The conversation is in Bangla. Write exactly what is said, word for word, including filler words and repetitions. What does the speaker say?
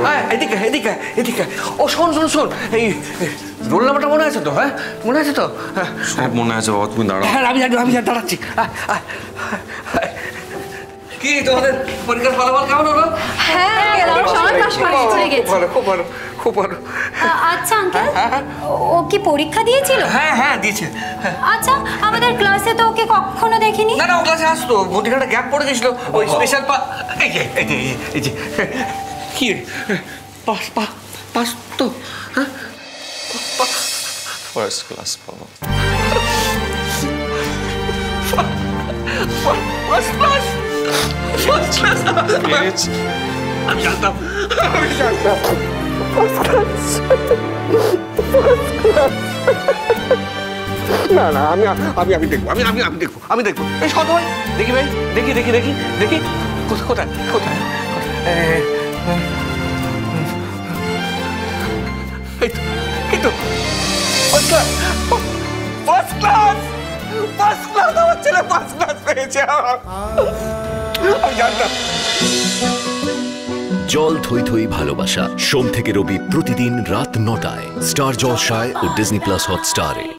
এদিকে এদিকে এদিকে ও শোন শোন শোন এই রোল নাম্বারটা মনে আছে তো? হ্যাঁ মনে আছে তো? সব মনে আছে বাবা, তুমি দাঁড়াও। হ্যাঁ আমি জানি আমি জানি দাঁড়াচ্ছি। কি তোমাদের পরীক্ষার ফলাফল কেমন হলো? খুব ভালো খুব ভালো। আচ্ছা আঙ্কেল, ও কি পরীক্ষা দিয়েছিল? হ্যাঁ হ্যাঁ দিয়েছে। আচ্ছা আমাদের ক্লাসে তো ওকে কখনো দেখিনি। না না ও ক্লাসে আসতো, মধ্যখানে গ্যাপ পড়ে গেছিল ওই স্পেশাল পা এই যে এই যে এই যে কি পাস পা পাস তো হ্যাঁ ফার্স্ট ক্লাস বাবা। ফার্স্ট ক্লাস ফার্স্ট ক্লাস আমি জানতাম আমি জানতাম ফার্স্ট ক্লাস ফার্স্ট ক্লাস। না না আমি আমি আমি দেখবো আমি আমি আমি দেখবো আমি দেখবো এই সদয় দেখি ভাই দেখি দেখি দেখি দেখি কোথায় কোথায় এই তো first class first class first class আমার ছেলে ফার্স্ট ক্লাস পেয়েছে আমি জানতাম। জল থই থই ভালোবাসা সোম থেকে রবি প্রতিদিন রাত নটায় স্টার জলসায় ও ডিজনি প্লাস হটস্টারে।